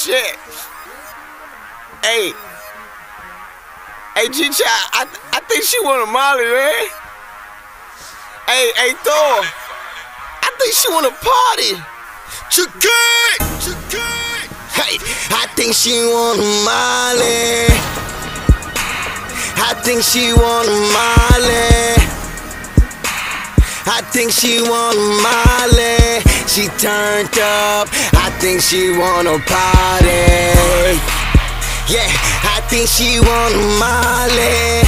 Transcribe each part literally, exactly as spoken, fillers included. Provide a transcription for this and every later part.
shit. Hey. Hey, Gchild, I, I think she want a Mollie, man. Hey, hey, Thor. I think she want a party. Gchild, Gchild. Hey, I think she want a Mollie. I think she want a Mollie. I think she want a Mollie. She turned up. I think she want a party. Yeah, I think she want a Mollie.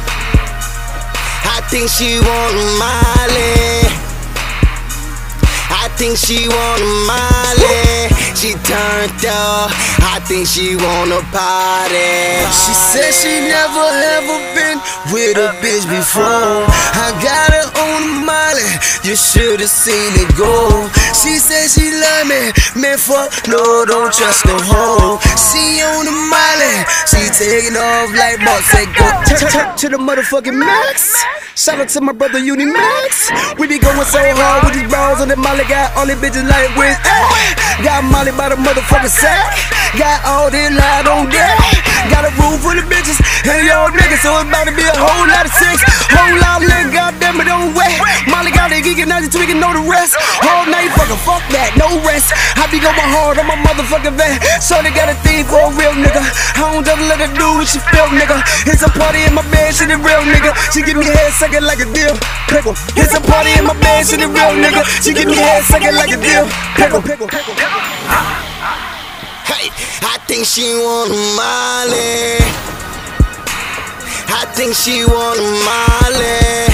I think she want a Mollie. I think she want a Mollie. She turned up. I think she want a party. She said she never ever been with a bitch before. I got her on a Mollie. You should've seen it go. She said she love me. Man, fuck no, don't trust no hoe. She on the Mollie. She taking off like boss. Say go turn to the motherfucking max. Shout out to my brother Uni Max. We be going so hard with these bros on the Mollie. Got all these bitches like with eh. Got Mollie by the motherfucking sack. Got all this light on deck. Got a room full of bitches and y'all niggas, so it's about to be a whole lot of sex. Whole lot of niggas, goddamn it, don't wet. Mollie got it geeking, now you tweaking, know the rest. Whole night fucking fuck that, no rest. I be going hard on my motherfucking van. So they got a thing for a real nigga. I don't just let her do what she feel, nigga. It's a party in my bed, she the real nigga. She give me head sucking like a deal pickle. It's a party in my bed, she the real nigga. She give me head sucking like a deal pickle. Pickle, pickle, pickle. Hey, I think she want a Mollie. I think she want a Mollie.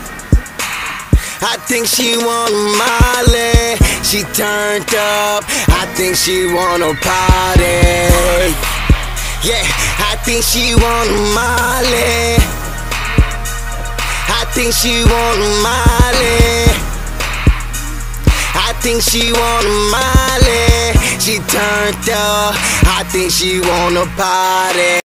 I think she want a Mollie. She turned up. I think she want a party. Yeah, I think she want a Mollie. I think she want a Mollie. I think she want a Mollie. She turned up. I think she want a party.